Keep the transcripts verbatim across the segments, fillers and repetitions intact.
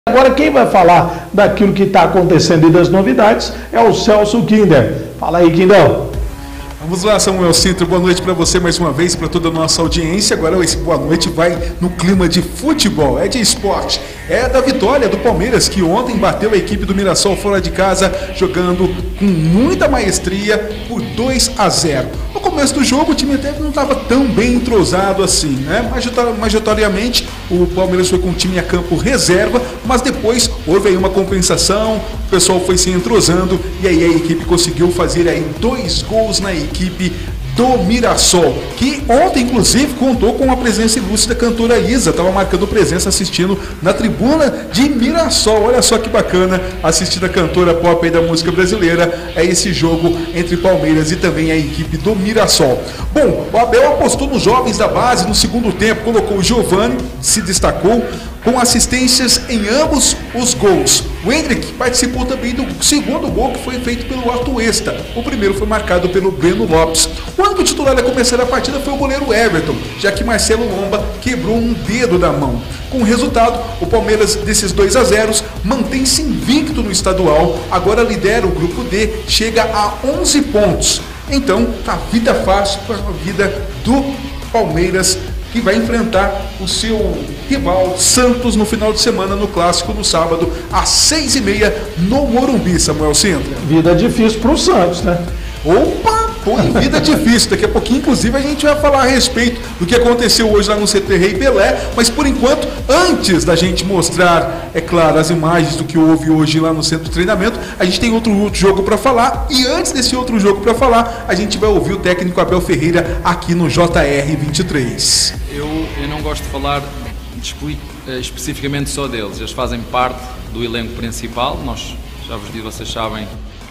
Agora quem vai falar daquilo que está acontecendo e das novidades é o Celso Kinder. Fala aí, Kindão. Vamos lá, Samuel Sintra, boa noite para você mais uma vez, para toda a nossa audiência. Agora esse boa noite vai no clima de futebol, é de esporte. É da vitória do Palmeiras, que ontem bateu a equipe do Mirassol fora de casa, jogando com muita maestria por dois a zero. No começo do jogo o time até não estava tão bem entrosado assim, né? Majoritariamente o Palmeiras foi com o time a campo reserva, mas depois houve aí uma compensação, o pessoal foi se entrosando e aí a equipe conseguiu fazer aí dois gols na equipe do Mirassol, que ontem inclusive contou com a presença ilustre da cantora Isa, estava marcando presença assistindo na tribuna de Mirassol. Olha só que bacana assistir a cantora pop aí da música brasileira a esse jogo entre Palmeiras e também a equipe do Mirassol. Bom, o Abel apostou nos jovens da base no segundo tempo, colocou o Giovani, se destacou com assistências em ambos os gols. O Hendrick participou também do segundo gol, que foi feito pelo Atuesta. O primeiro foi marcado pelo Breno Lopes. O único titular a começar a partida foi o goleiro Everton, já que Marcelo Lomba quebrou um dedo da mão. Com o resultado, o Palmeiras, desses dois a zero, mantém-se invicto no estadual, agora lidera o grupo D, chega a onze pontos. Então, a vida fácil para a vida do Palmeiras, que vai enfrentar o seu rival Santos no final de semana no Clássico no sábado, às seis e meia, no Morumbi, Samuel Sintra. Vida difícil para o Santos, né? Opa, pô, vida difícil. Daqui a pouquinho, inclusive, a gente vai falar a respeito do que aconteceu hoje lá no C T Rei Pelé, mas por enquanto, antes da gente mostrar, é claro, as imagens do que houve hoje lá no centro de treinamento, a gente tem outro, outro jogo para falar, e antes desse outro jogo para falar, a gente vai ouvir o técnico Abel Ferreira aqui no J R vinte e três. Eu, eu não gosto de falar de, especificamente só deles, eles fazem parte do elenco principal. Nós, já vos digo, vocês sabem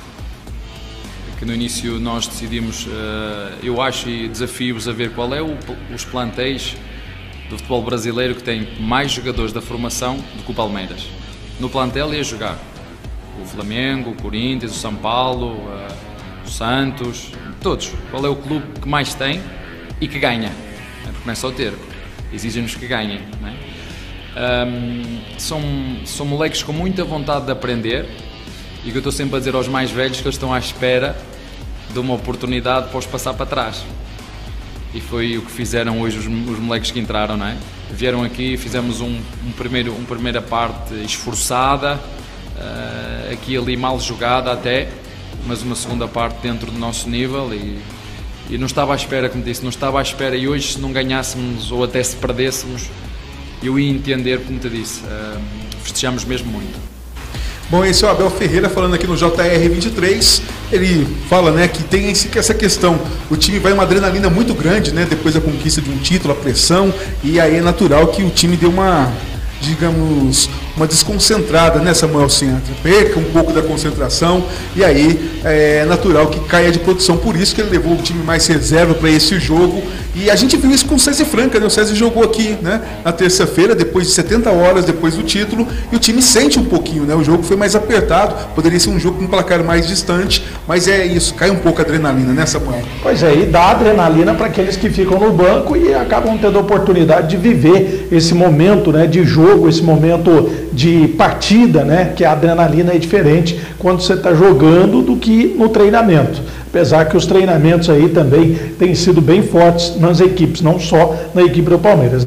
que no início nós decidimos, eu acho, e desafio-vos a ver qual é o, os plantéis do futebol brasileiro que tem mais jogadores da formação do que o Palmeiras. No plantel ia jogar o Flamengo, o Corinthians, o São Paulo, o Santos, todos. Qual é o clube que mais tem e que ganha? Porque não é só ter, exigem-nos que ganhem, não é? Um, são, são moleques com muita vontade de aprender, e que eu estou sempre a dizer aos mais velhos que eles estão à espera de uma oportunidade para os passar para trás. E foi o que fizeram hoje os, os moleques que entraram, não é? Vieram aqui, fizemos um, um primeiro, uma primeira parte esforçada, uh, aqui e ali mal jogada até, mas uma segunda parte dentro do nosso nível, e, e não estava à espera, como disse, não estava à espera, e hoje se não ganhássemos ou até se perdêssemos, eu ia entender, como te disse, uh, festejamos mesmo muito. Bom, esse é o Abel Ferreira falando aqui no J R vinte e três. Ele fala, né, que tem essa questão, o time vai uma adrenalina muito grande, né, depois da conquista de um título, a pressão, e aí é natural que o time dê uma, digamos, uma desconcentrada, né, Samuel Sintra? Perca um pouco da concentração, e aí é natural que caia de produção. Por isso que ele levou o time mais reserva para esse jogo, e a gente viu isso com o César Franca, né? O César jogou aqui, né, na terça-feira, depois de setenta horas depois do título, e o time sente um pouquinho, né? O jogo foi mais apertado, poderia ser um jogo com um placar mais distante, mas é isso, cai um pouco a adrenalina, né, Samuel? Pois é, e dá adrenalina para aqueles que ficam no banco e acabam tendo a oportunidade de viver esse momento, né, de jogo, esse momento de partida, né, que a adrenalina é diferente quando você está jogando do que no treinamento. Apesar que os treinamentos aí também têm sido bem fortes nas equipes, não só na equipe do Palmeiras.